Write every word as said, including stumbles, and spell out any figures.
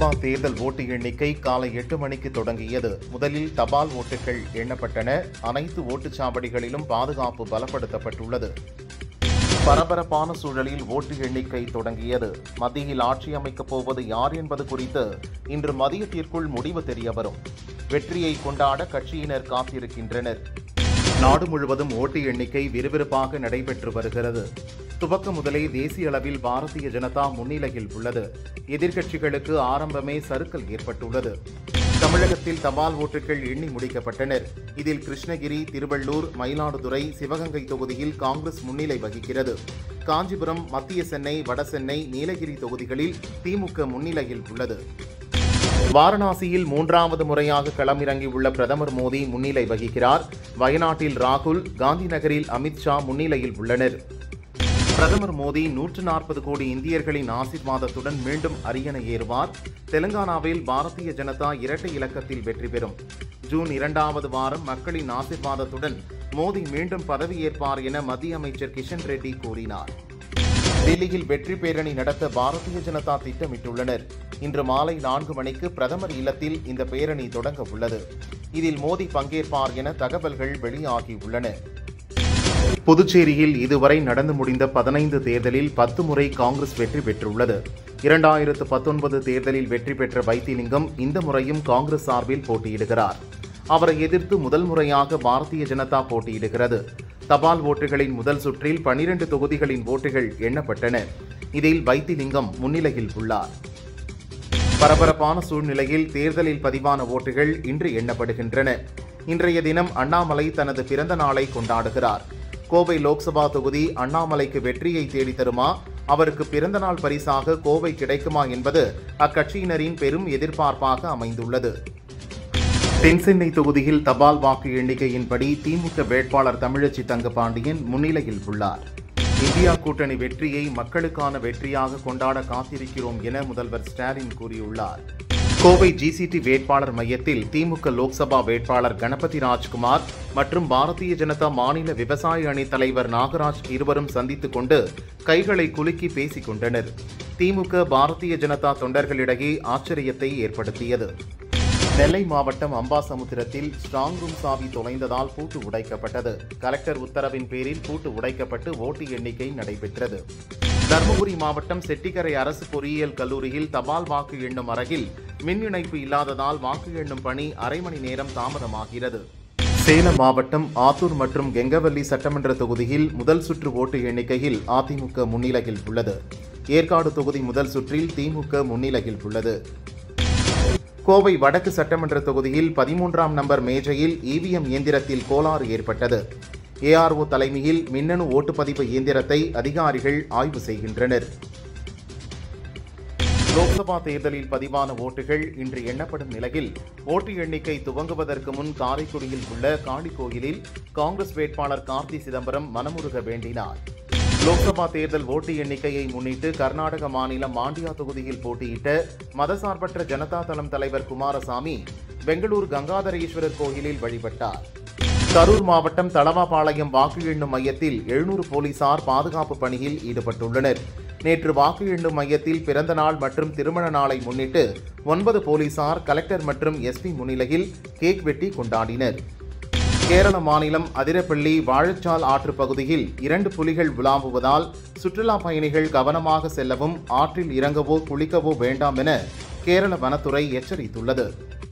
லோக்சபா தேர்தல் ஓட்டு எண்ணிக்கை காலை எட்டு மணிக்கு தொடங்கியது. முதலில் தபால் ஓட்டுகள் எண்ணப்பட்டன. அனைத்து ஓட்டுச்சாவடிகளிலும் பாதுகாப்பு பலப்படுத்தப்பட்டுள்ளது. பரபரப்பான சூழலில் ஓட்டு எண்ணிக்கை தொடங்கியது. மத்தியில் ஆட்சி அமைக்கப் போவது யார் என்பது குறித்து இன்று மதியத்திற்குள் முடிவு தெரியவரும். வெற்றியை கொண்டாட கட்சியினர் காத்திருக்கின்றனர். நாடு முழுவதும் ஓட்டு எண்ணிக்கை விறுவிறுப்பாக நடைபெற்று வருகிறது. துவக்க முதலே தேசிய அளவில் பாரதிய ஜனதா முன்னிலையில் உள்ளது. எதிர்க்கட்சிகளுக்கு ஆரம்பமே சறுக்கல் ஏற்பட்டுள்ளது. தமிழகத்தில் தபால் ஓட்டுகள் எண்ணி முடிக்கப்பட்டனர். இதில் கிருஷ்ணகிரி, திருவள்ளூர், மயிலாடுதுறை, சிவகங்கை தொகுதியில் காங்கிரஸ் முன்னிலை வகிக்கிறது. காஞ்சிபுரம், மத்திய சென்னை, வடசென்னை, நீலகிரி தொகுதிகளில் திமுக முன்னிலையில் உள்ளது. வாரணாசியில் மூன்றாவது முறையாக களமிறங்கியுள்ள பிரதமர் மோடி முன்னிலை வகிக்கிறார். வயநாட்டில் ராகுல், காந்தி நகரில் அமித்ஷா முன்னிலையில் உள்ளனர். பிரதமர் மோடி நூற்று நாற்பது கோடி இந்தியர்களின் ஆசீர்வாதத்துடன் மீண்டும் அரியணை ஏறுவார். தெலுங்கானாவில் பாரதிய ஜனதா இரட்டை இலக்கத்தில் வெற்றி பெறும். ஜூன் இரண்டாவது வாரம் மக்களின் ஆசீர்வாதத்துடன் மோடி மீண்டும் பதவியேற்பார் என மத்திய அமைச்சர் கிஷன் ரெட்டி கூறினார். டெல்லியில் வெற்றி பேரணி நடத்த பாரதிய ஜனதா திட்டமிட்டுள்ளனர். இன்று மாலை நான்கு மணிக்கு பிரதமர் இல்லத்தில் இந்த பேரணி தொடங்க உள்ளது. இதில் மோடி பங்கேற்பார் என தகவல்கள் வெளியாகியுள்ளன. புதுச்சேரியில் இதுவரை நடந்து முடிந்த பதினைந்து தேர்தலில் பத்து முறை காங்கிரஸ் வெற்றி பெற்றுள்ளது. இரண்டாயிரத்து பத்தொன்பது தேர்தலில் வெற்றி பெற்ற வைத்திலிங்கம் இந்த முறையும் காங்கிரஸ் சார்பில் போட்டியிடுகிறார். அவரை எதிர்த்து முதல் முறையாக பாரதிய ஜனதா போட்டியிடுகிறது. தபால் ஓட்டுகளின் முதல் சுற்றில் பனிரண்டு தொகுதிகளின் ஓட்டுகள் எண்ணப்பட்டன. இதில் வைத்திலிங்கம் முன்னிலையில் உள்ளார். பரபரப்பான சூழ்நிலையில் தேர்தலில் பதிவான ஓட்டுகள் இன்று எண்ணப்படுகின்றன. இன்றைய தினம் அண்ணாமலை தனது பிறந்த நாளை கொண்டாடுகிறார். கோவை லோக்சபா தொகுதி அண்ணாமலைக்கு வெற்றியை தேடித்தருமா, அவருக்கு பிறந்தநாள் பரிசாக கோவை கிடைக்குமா என்பது அக்கட்சியினரின் பெரும் எதிர்பார்ப்பாக அமைந்துள்ளது. தென்சென்னை தொகுதியில் தபால் வாக்கு எண்ணிக்கையின்படி திமுக வேட்பாளர் தமிழச்சி தங்கபாண்டியன் முன்னிலையில் உள்ளார். இந்தியா கூட்டணி வெற்றியை மக்களுக்கான வெற்றியாக கொண்டாட காத்திருக்கிறோம் என முதல்வர் ஸ்டாலின் கூறியுள்ளார். கோவை ஜிசிடி வேட்பாளர் மையத்தில் திமுக லோக்சபா வேட்பாளர் கணபதி ராஜ்குமார் மற்றும் பாரதிய ஜனதா மாநில விவசாய அணி தலைவர் நாகராஜ் இருவரும் சந்தித்துக் கொண்டு கைகளை குலுக்கி பேசிக் கொண்டனர். திமுக பாரதிய ஜனதா தொண்டர்களிடையே ஆச்சரியத்தை ஏற்படுத்தியது. நெல்லை மாவட்டம் அம்பாசமுத்திரத்தில் ஸ்ட்ராங் ரூம் சாவி தொலைந்ததால் பூட்டு உடைக்கப்பட்டது. கலெக்டர் உத்தரவின் பேரில் பூட்டு உடைக்கப்பட்டு ஓட்டு எண்ணிக்கை நடைபெற்றது. தருமபுரி மாவட்டம் செட்டிக்கரை அரசு பொறியியல் கல்லூரியில் தபால் வாக்கு எண்ணும் அறையில் மின் இணைப்பு இல்லாததால் வாக்கு எண்ணும் பணி அரை மணி நேரம் தாமதமாகிறது. சேலம் மாவட்டம் ஆத்தூர் மற்றும் கெங்கவல்லி சட்டமன்ற தொகுதியில் முதல் சுற்று ஓட்டு எண்ணிக்கையில் அதிமுக முன்னிலையில் உள்ளது. ஏற்காடு தொகுதி முதல் சுற்றில் திமுக முன்னிலையில் உள்ளது. கோவை வடக்கு சட்டமன்ற தொகுதியில் பதிமூன்றாம் நம்பர் மேஜையில் இவிஎம் இயந்திரத்தில் கோளாறு ஏற்பட்டது. ஏஆர்ஓ தலைமையில் மின்னணு ஓட்டுப்பதிவு இயந்திரத்தை அதிகாரிகள் ஆய்வு செய்கின்றனர். லோக்சபா தேர்தலில் பதிவான ஓட்டுகள் இன்று எண்ணப்படும் நிலையில் ஓட்டு எண்ணிக்கை துவங்குவதற்கு முன் காரைக்குடியில் உள்ள காளி கோயிலில் காங்கிரஸ் வேட்பாளர் கார்த்தி சிதம்பரம் மனமுருக வேண்டினார். லோக்சபா தேர்தல் ஓட்டு எண்ணிக்கையை முன்னிட்டு கர்நாடக மாநிலம் மாண்டியா தொகுதியில் போட்டியிட்ட மதசார்பற்ற ஜனதா தளம் தலைவர் குமாரசாமி பெங்களூர் கங்காதரேஸ்வரர் கோயிலில் வழிபட்டார். கரூர் மாவட்டம் தளவாபாளையம் வாக்கு எண்ணும் மையத்தில் எழுநூறு போலீசார் பாதுகாப்பு பணியில் ஈடுபட்டுள்ளனர். நேற்று வாக்கு எண்ணும் மையத்தில் பிறந்த நாள் மற்றும் திருமண நாளை முன்னிட்டு ஒன்பது போலீசார் கலெக்டர் மற்றும் எஸ்பி முன்னிலையில் கேக் வெட்டி கொண்டாடினர். கேரள மாநிலம் அதிரப்பள்ளி வாழச்சால் ஆற்று பகுதியில் இரண்டு புலிகள் உலாவுவதால் சுற்றுலா பயணிகள் கவனமாக செல்லவும் ஆற்றில் இறங்கவோ குளிக்கவோ வேண்டாம் என கேரள வனத்துறை எச்சரித்துள்ளது.